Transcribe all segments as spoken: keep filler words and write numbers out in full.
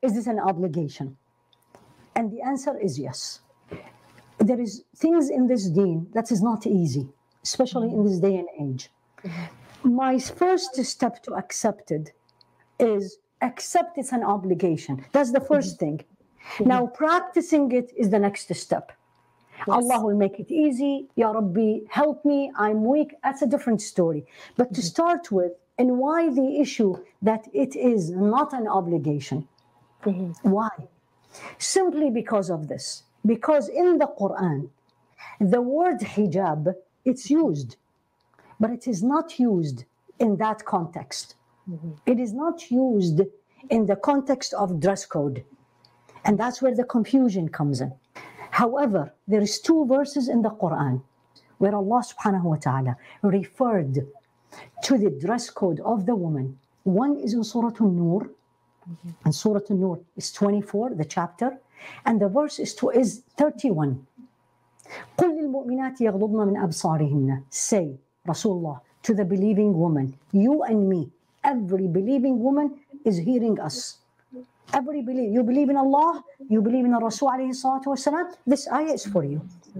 is this an obligation? And the answer is yes. There is things in this deen that is not easy, especially in this day and age. My first step to accept it is accept it's an obligation. That's the first thing. Now, practicing it is the next step. Yes. Allah will make it easy. Ya Rabbi, help me. I'm weak. That's a different story. But mm-hmm. to start with, and why the issue that it is not an obligation? Mm-hmm. Why? Simply because of this. Because in the Quran, the word hijab, it's used, but it is not used in that context. Mm-hmm. It is not used in the context of dress code. And that's where the confusion comes in. However, there is two verses in the Quran where Allah subhanahu wa ta'ala referred to the dress code of the woman. One is in Surah An-Nur, mm-hmm. and Surah An-Nur is twenty-four, the chapter, and the verse is, to, is thirty-one. قُلْ لِلْمُؤْمِنَاتِ يَغْضُضْنَ مِنْ أَبْصَارِهِنَّ. Say, Rasulullah, to the believing woman, you and me, every believing woman is hearing us. Every believe, you believe in Allah, you believe in the Rasul alayhi salatu wasalam, this ayah is for you.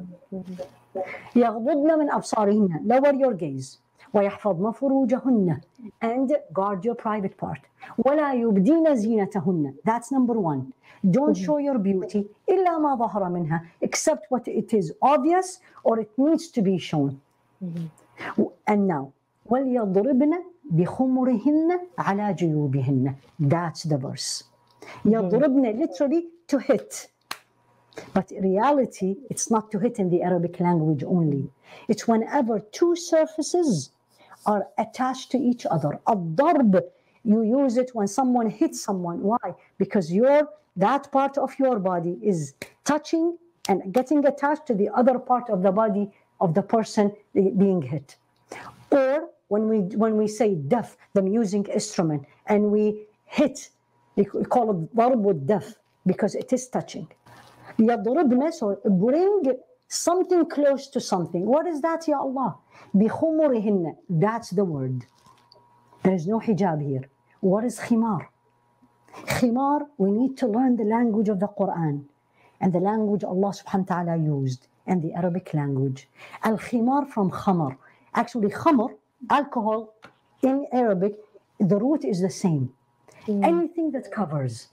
يَغْضُضْنَ مِنْ أَبْصَارِهِنَّ. Lower your gaze. وَيَحْفَظْنَ فُرُوجَهُنَّ. And guard your private part. وَلَا يُبْدِينَ زِينَتَهُنَّ. That's number one. Don't show your beauty إِلَّا مَا ظَهَرَ مِنْهَا, except what it is obvious or it needs to be shown. Mm-hmm. And now, وَلْيَضْرِبْنَ بِخُمُرِهِنَّ عَلَى جُيُوبِهِنَّ. That's the verse. يَضْرِبْنَ, literally to hit. But in reality, it's not to hit in the Arabic language only. It's whenever two surfaces are attached to each other. الضرب, you use it when someone hits someone. Why? Because your that part of your body is touching and getting attached to the other part of the body of the person being hit. Or when we when we say daf, the music instrument, and we hit, we call it ضرب والدف because it is touching. يضربنا, so bring something close to something. What is that, Ya Allah? بِخُمُرِهِنَّ. That's the word. There is no hijab here. What is khimar? Khimar, we need to learn the language of the Quran and the language Allah subhanahu wa ta'ala used, and the Arabic language. Al-khimar from khamar. Actually, khamar, alcohol, in Arabic, the root is the same. Mm. Anything that covers.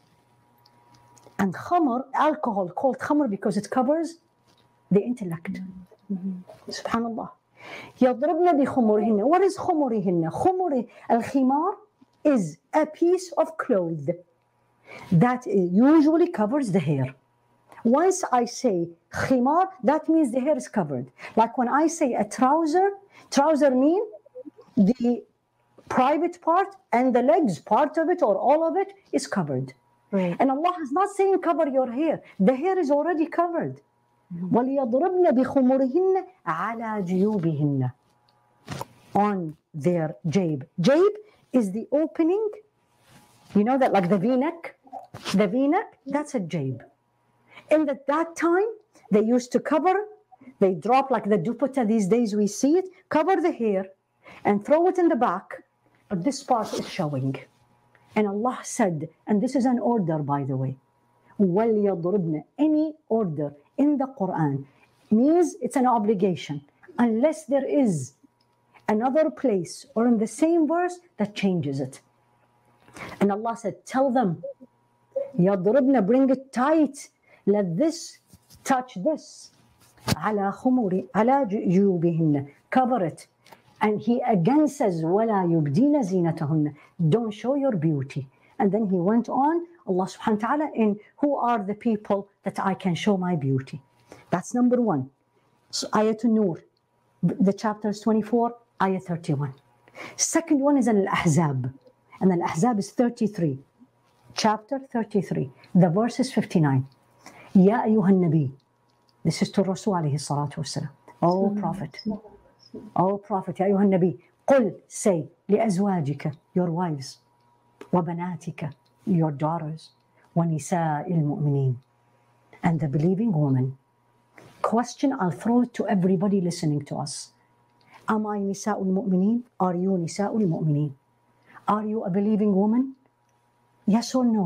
And khamar, alcohol, called khamar because it covers the intellect. Mm-hmm. Subhanallah. يَضْرِبْنَ بِخُمُرِهِنَّ. What is khumurihinna? Khumuri, al-khimar is a piece of cloth that usually covers the hair. Once I say khimar, that means the hair is covered. Like when I say a trouser, trouser mean the private part and the legs, part of it or all of it is covered. Right. And Allah is not saying cover your hair. The hair is already covered. وَلِيَضْرِبْنَ بِخُمُرِهِنَّ عَلَى جُيُوبِهِنَّ. On their jabe. Jabe is the opening. You know that, like the V-neck? The V-neck, that's a jabe. And at that time, they used to cover, they drop like the dupatta these days we see it, cover the hair and throw it in the back, but this part is showing. And Allah said, and this is an order, by the way, وَلْيَضْرِبْنَ. Any order in the Quran means it's an obligation, unless there is another place or in the same verse that changes it. And Allah said, tell them, يَضْرِبْنَ, bring it tight, let this touch this. عَلَى خُمُرِ عَلَى جُيُوبِهِنَّ. Cover it. And he again says, وَلَا يُبْدِينَ زِينَتَهُنَّ. Don't show your beauty. And then he went on, Allah subhanahu wa ta'ala, in who are the people that I can show my beauty. That's number one. So Ayat An-Nur, the chapter is twenty-four, Ayat thirty-one. Second one is Al-Ahzab. And Al-Ahzab is thirty-three. Chapter thirty-three. The verse is fifty-nine. Ya ayyuhan nabi. This is to Rasul alayhi salatu wasalam. Oh Prophet. Oh Prophet, Ya ayyuhan nabi. قل, say, لأزواجك, your wives, وبناتك, your daughters, وَنِسَاءِ الْمُؤْمِنِينَ, and the believing woman. Question I'll throw it to everybody listening to us. Am I نساء المؤمنين? Are you نساء المؤمنين? Are you a believing woman? Yes or no?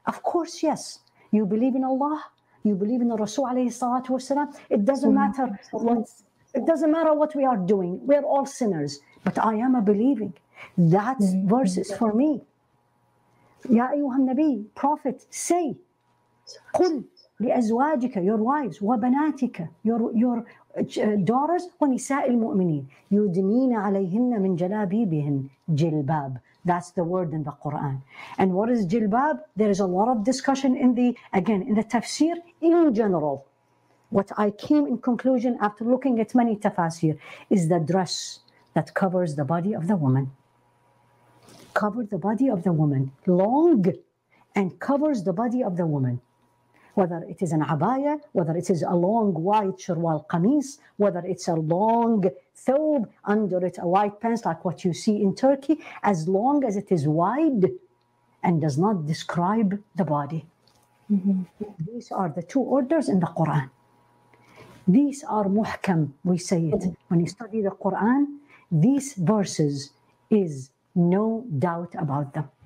Of course, yes. You believe in Allah, you believe in the Rasul alayhi salatu wasalam. It doesn't matter what it doesn't matter what we are doing. We're all sinners. But I am a believing. That verse is for me. Ya ayyuhan nabi, Prophet, say, قل لأزواجك, your wives, وبناتك, your, your daughters, ونساء المؤمنين, يدنين عليهن من جلابيبهن, jilbab. That's the word in the Quran. And what is jilbab? There is a lot of discussion in the, again, in the tafsir in general. What I came in conclusion after looking at many tafsir is the dress that covers the body of the woman. Cover the body of the woman, long, and covers the body of the woman. Whether it is an abaya, whether it is a long white sharwal qamis, whether it's a long thobe, under it a white pants like what you see in Turkey, as long as it is wide and does not describe the body. Mm-hmm. These are the two orders in the Quran. These are muhkam, we say it. Mm-hmm. When you study the Quran, these verses is no doubt about them.